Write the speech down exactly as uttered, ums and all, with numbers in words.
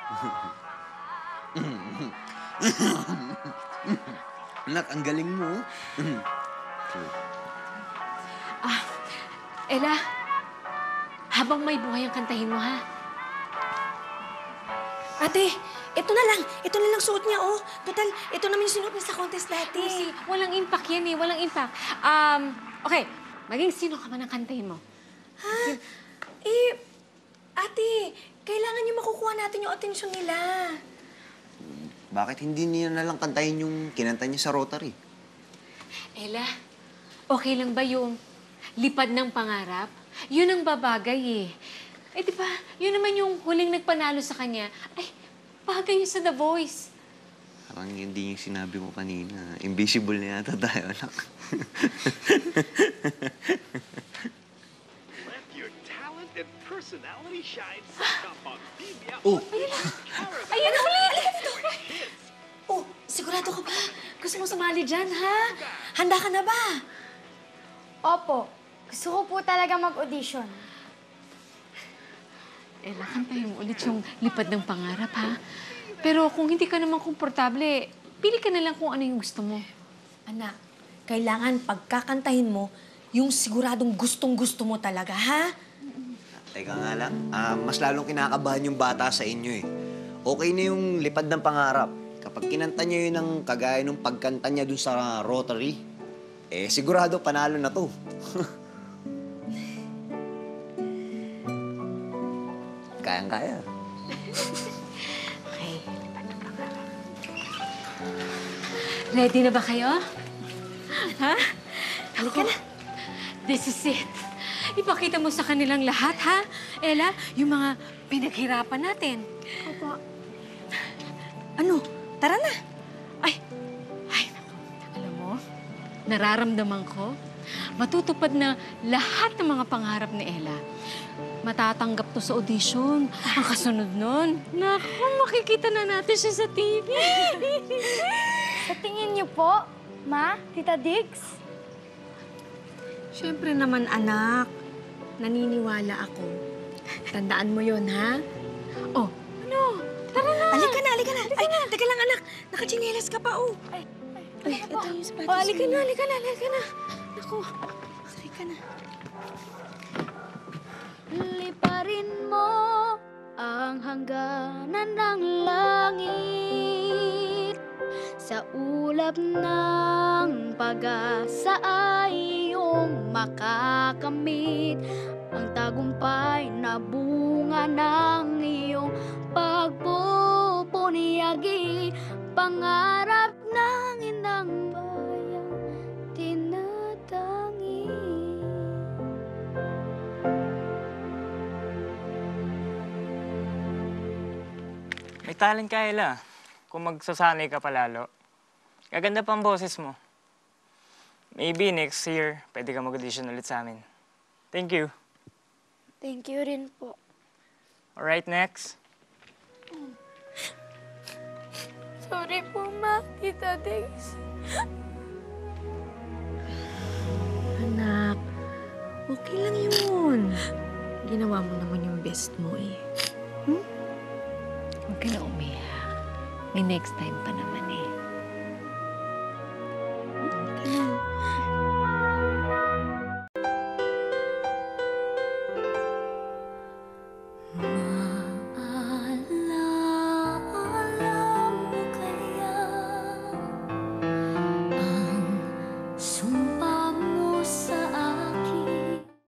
Anak, ang galing mo. Ah, Ella, habang may buhay ang kantahin mo, ha? Ate, ito na lang. Ito na lang suot niya, oh. Total, ito naman yung sinuot niya sa contest dati. Kasi walang impact yan eh, walang impact. Um, okay, maging sino ka man ang kantahin mo? Ha? Eh, ate, kailangan niyo makukuha natin yung atensyon nila. Bakit hindi niya nalang kantahin yung kinanta niya sa Rotary? Ella, okay lang ba yung lipad ng pangarap? Yun ang babagay eh. Eh di ba, yun naman yung huling nagpanalo sa kanya. Ay, bagay yun sa The Voice. Parang hindi yung sinabi mo kanina. Invisible na yata tayo, anak. Let your talent and personality shine sa kapag Oh! Ayun na ulit! Oh, sigurado ka ba? Gusto mo sumali dyan, ha? Handa ka na ba? Opo. Gusto ko po talaga mag-audition. Ella, kantahin mo ulit yung lipad ng pangarap, ha? Pero kung hindi ka naman komportable, pili ka na lang kung ano yung gusto mo. Anak, kailangan pagkakantahin mo yung siguradong gustong-gusto mo talaga, ha? Teka nga lang, ah, mas lalong kinakabahan yung bata sa inyo eh. Okay na yung lipad ng pangarap. Kapag kinanta niya yun ng kagaya ng pagkanta niya dun sa Rotary, eh sigurado panalo na to. Kayang-kaya. Okay, lipad ng pangarap. Ready na ba kayo? Ha? Halika na. This is it. Ipakita mo sa kanilang lahat, ha? Ella, yung mga pinaghirapan natin. Opo. Ano? Tara na. Ay, ay, naku. Alam mo, nararamdaman ko, matutupad na lahat ng mga pangarap ni Ella. Matatanggap to sa audition. Ang kasunod nun, naku, makikita na natin siya sa T V. Sa tingin niyo po, Ma, Tita Diggs? Siyempre naman, anak. Naniniwala ako. Tandaan mo yun, ha? Oh, ano? Tara na. Halika na, halika na. Ay, teka lang, anak. Nakachinelas ka pa, oh. Ay, Ay, ito yung sapatos. Oh, halika na, halika na, halika na. Naku, halika na. Liparin mo ang hangganan ng langit. Sa ulap ng pag-asa ay iyong makakamit ang tagumpay na bunga ng iyong pagpupunyagi. Pangarap ng inang bayan tinatangi. May talent ka, Ella. Kung magsasanay ka palalo. Gaganda pa ang boses mo. Maybe next year, pwede ka mag-audition ulit sa amin. Thank you. Thank you rin po. Alright, next. Sorry po, Ma, Tita Diggs. Anak, okay lang yun. Ginawa mo naman yung best mo, eh. Huwag ka na umiyak. May next time pa naman eh.